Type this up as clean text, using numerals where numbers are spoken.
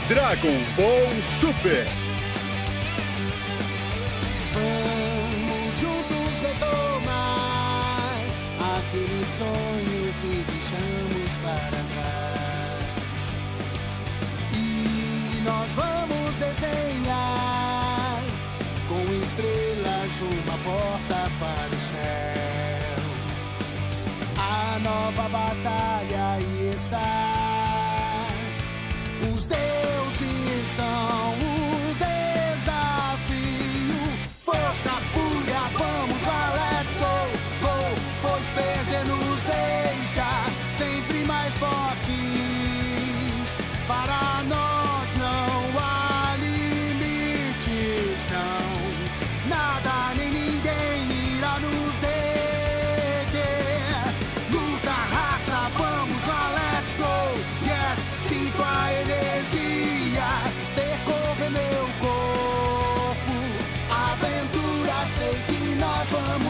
Dragon Ball Super. Vamos juntos retomar aquele sonho que deixamos para trás. E nós vamos desenhar com estrelas uma porta para o céu. A nova batalha aí está. Os deuses são o desafio. Força, fúria, vamos lá, let's go, go. Pois perder nos deixa sempre mais fortes. Para nós não há limites, não. Nada nem ninguém irá nos deter. Luta, raça, vamos lá, let's go. Yes, sinto a energia percorrer meu corpo. Aventura, sei que nós vamos